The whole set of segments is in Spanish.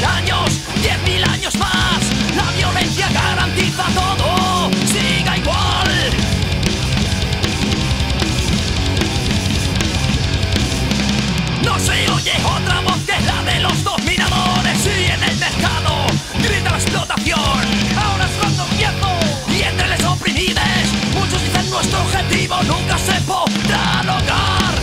años, 10.000 años más. La violencia garantiza todo, siga igual. No se oye otra voz que la de los dominadores. Y en el mercado grita la explotación. Ahora es cuando empiezo. Y entre los oprimidos, muchos dicen nuestro objetivo nunca se podrá lograr.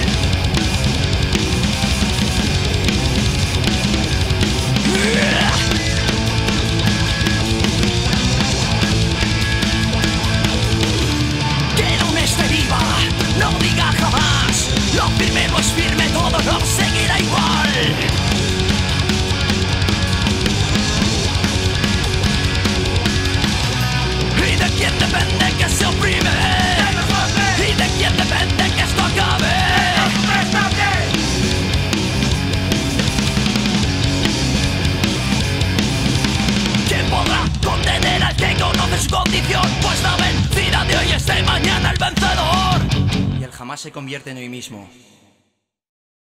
Que no me esté viva, no diga jamás. Lo firme no es firme, todo no seguirá igual. ¿Y de quién depende que se oprime? ¿Y de quién depende que esto acabe? ¿Quién podrá contener al que conoce su condición? Pues la vencida de hoy es de mañana el vencedor. Y el jamás se convierte en hoy mismo.